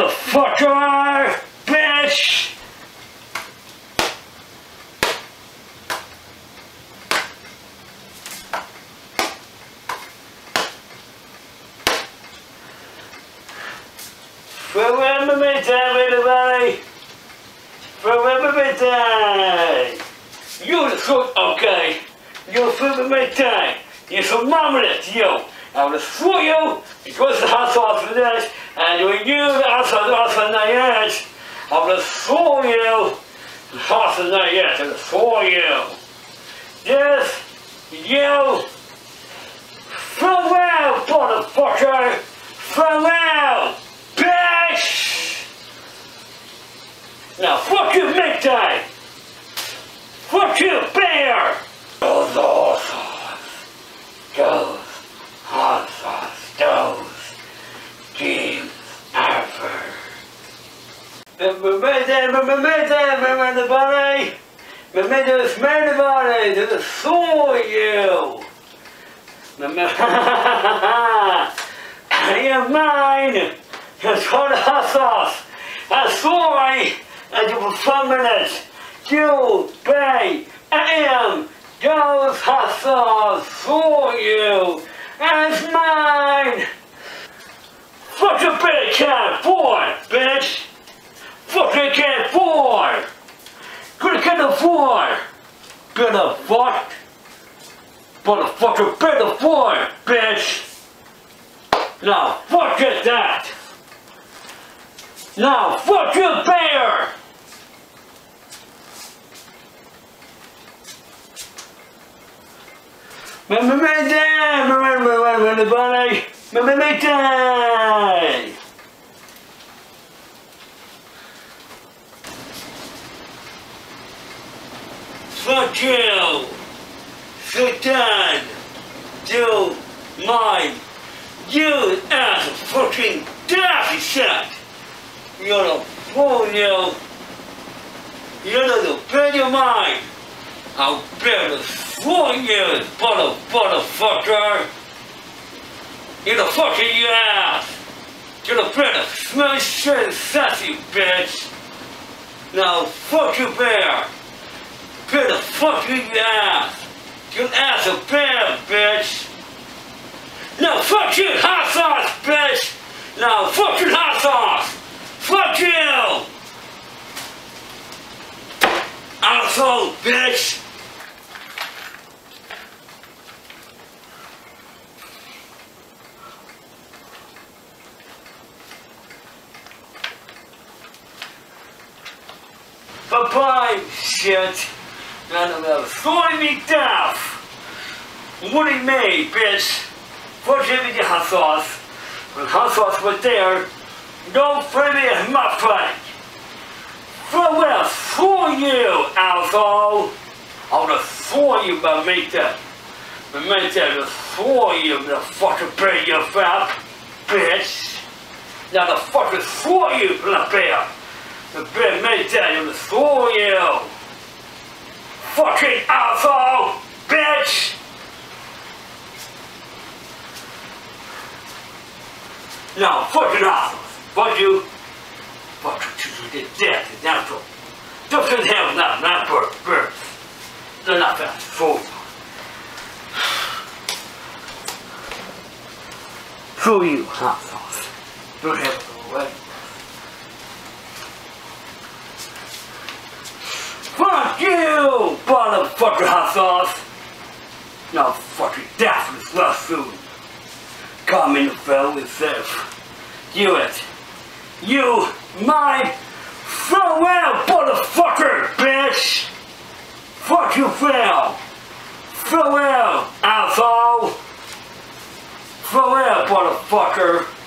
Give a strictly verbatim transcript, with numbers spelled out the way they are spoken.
motherfucker, bitch! Remember me time, everybody! Remember me time! You the fruit, okay? You remember me time! You some marmalade, yo! I will throw you, it was the hot sauce for this, and when you the hot sauce for the edge, I will throw you the hot sauce for the edge, I will throw you. Yes, you, farewell, motherfucker! Farewell, bitch! Now, fuck you, big time! Fuck you, bear! Those awesome. Those hot sauce, those games ever. Remember the body? Remember the smell body to the soul you. I am mine. It's called hot sauce. I'm sorry. And you were permanent. You, babe, I am those hot sauce for you. And it's mine. Fuck a bit can't afford, bitch. Fuck you can't afford. Could can't afford. Better fuck. Motherfucker better afford, bitch. Now fuck it that. Now fuck you, bear. Remember me time, remember, remember everybody, remember me time. Fuck you, sit down, do mine, you ass fucking daffy shit. You're a fool, you. You're the bed of mine. I'll better fool you, mother, motherfucker. You're the fucking you ass. You're the better smell shit, sassy bitch. Now fuck you, bear. Better fuck you, you ass. You ass a bear, bitch. Now fuck you, hot sauce, bitch. Now fuck you, hot sauce. Fuck you! Asshole, bitch! Bye-bye, shit! None of them throwing me down! What he made, bitch! Fuck you with your hot sauce. When hot sauce was there, don't play me as my friend. Farewell for you, asshole. I would have thrown you by me that. But me that would throw you the fucking bear you fat, bitch. Now the fucking throw you, the bear. The bear made that would throw you. Fucking asshole, bitch. Now fucking assholes. Fuck you. Fuck you. You're dead. You're natural. Just in hell now. Not birth. Birth. They're not that. Fool. Fool you, hot sauce. Don't have it away. Fuck you, motherfucker hot sauce. Now fucking death with last food. Come in the fell itself. You it. You, my, farewell, motherfucker, bitch! Fuck you, fail! Farewell, asshole! Farewell, motherfucker!